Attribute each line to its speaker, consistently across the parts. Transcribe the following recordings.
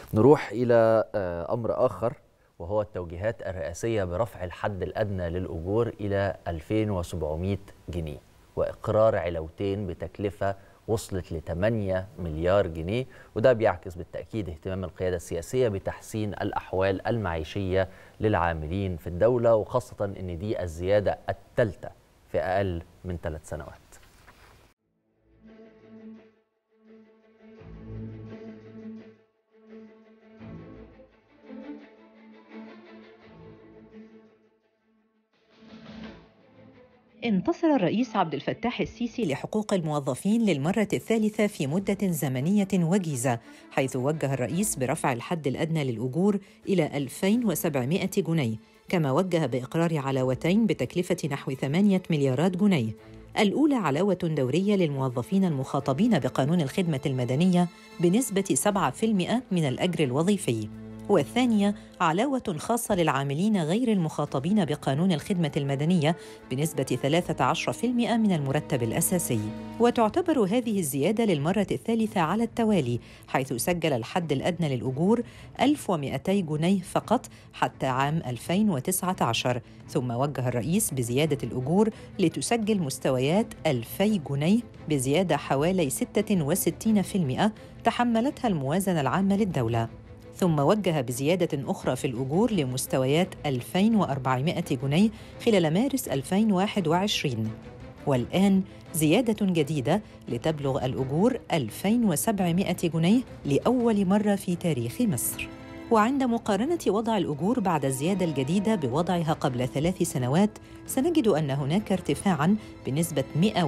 Speaker 1: نروح إلى أمر آخر، وهو التوجيهات الرئاسية برفع الحد الأدنى للأجور إلى 2700 جنيه وإقرار علاوتين بتكلفة وصلت ل 8 مليار جنيه، وده بيعكس بالتأكيد اهتمام القيادة السياسية بتحسين الأحوال المعيشية للعاملين في الدولة، وخاصة أن دي الزيادة الثالثة في أقل من 3 سنوات.
Speaker 2: انتصر الرئيس عبد الفتاح السيسي لحقوق الموظفين للمرة الثالثة في مدة زمنية وجيزة، حيث وجه الرئيس برفع الحد الأدنى للأجور إلى 2700 جنيه، كما وجه بإقرار علاوتين بتكلفة نحو 8 مليارات جنيه. الأولى علاوة دورية للموظفين المخاطبين بقانون الخدمة المدنية بنسبة 7% من الأجر الوظيفي، والثانية علاوة خاصة للعاملين غير المخاطبين بقانون الخدمة المدنية بنسبة 13% من المرتب الأساسي. وتعتبر هذه الزيادة للمرة الثالثة على التوالي، حيث سجل الحد الأدنى للأجور 1200 جنيه فقط حتى عام 2019، ثم وجه الرئيس بزيادة الأجور لتسجل مستويات 2000 جنيه بزيادة حوالي 66% تحملتها الموازنة العامة للدولة، ثم وجه بزيادة أخرى في الأجور لمستويات 2400 جنيه خلال مارس 2021، والآن زيادة جديدة لتبلغ الأجور 2700 جنيه لأول مرة في تاريخ مصر. وعند مقارنة وضع الأجور بعد الزيادة الجديدة بوضعها قبل 3 سنوات، سنجد أن هناك ارتفاعاً بنسبة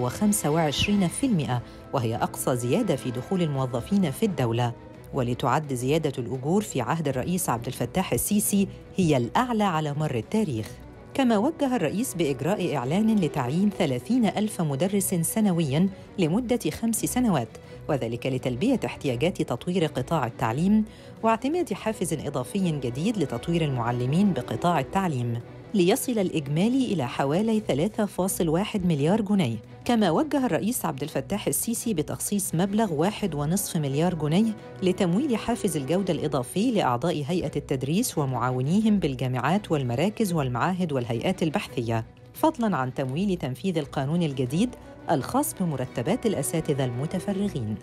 Speaker 2: 125%، وهي أقصى زيادة في دخول الموظفين في الدولة. ولتعد زيادة الأجور في عهد الرئيس عبد الفتاح السيسي هي الأعلى على مر التاريخ. كما وجه الرئيس بإجراء إعلان لتعيين 30,000 مدرس سنوياً لمدة 5 سنوات، وذلك لتلبية احتياجات تطوير قطاع التعليم واعتماد حافز إضافي جديد لتطوير المعلمين بقطاع التعليم، ليصل الإجمالي إلى حوالي 3.1 مليار جنيه. كما وجه الرئيس عبد الفتاح السيسي بتخصيص مبلغ 1.5 مليار جنيه لتمويل حافز الجودة الإضافي لأعضاء هيئة التدريس ومعاونيهم بالجامعات والمراكز والمعاهد والهيئات البحثية، فضلاً عن تمويل تنفيذ القانون الجديد الخاص بمرتبات الأساتذة المتفرغين.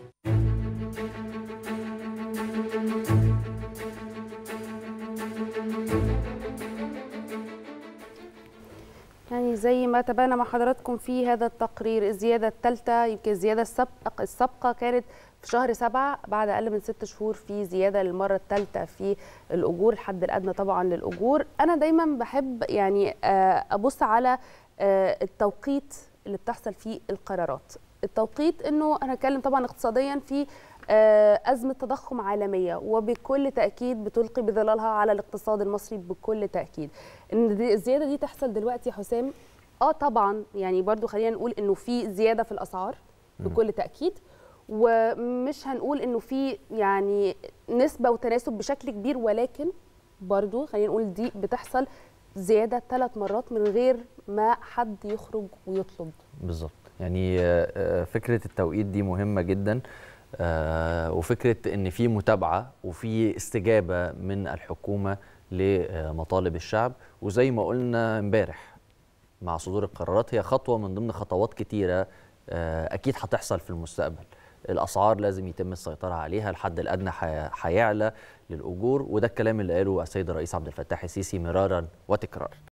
Speaker 3: يعني زي ما تابعنا مع حضراتكم في هذا التقرير، الزيادة الثالثة، يمكن الزيادة السابقة كانت في شهر 7 بعد أقل من 6 شهور، في زيادة للمرة الثالثة في الأجور، الحد الأدنى طبعا للأجور. أنا دايما بحب يعني أبص على التوقيت اللي بتحصل فيه القرارات. التوقيت إنه أنا أتكلم طبعا اقتصاديا في أزمة تضخم عالمية، وبكل تأكيد بتلقي بظلالها على الاقتصاد المصري بكل تأكيد. إن الزيادة دي تحصل دلوقتي يا حسام، طبعا يعني برضو خلينا نقول إنه في زيادة في الأسعار بكل تأكيد، ومش هنقول إنه في يعني نسبة وتناسب بشكل كبير، ولكن برضو خلينا نقول دي بتحصل زيادة 3 مرات من غير ما حد يخرج ويطلب.
Speaker 1: بالظبط، يعني فكرة التوقيت دي مهمة جدا، وفكرة ان في متابعة وفي استجابة من الحكومة لمطالب الشعب، وزي ما قلنا امبارح مع صدور القرارات هي خطوة من ضمن خطوات كتيرة اكيد هتحصل في المستقبل. الاسعار لازم يتم السيطرة عليها، الحد الادنى هيعلى للاجور، وده الكلام اللي قاله السيد الرئيس عبد الفتاح السيسي مرارا وتكرارا.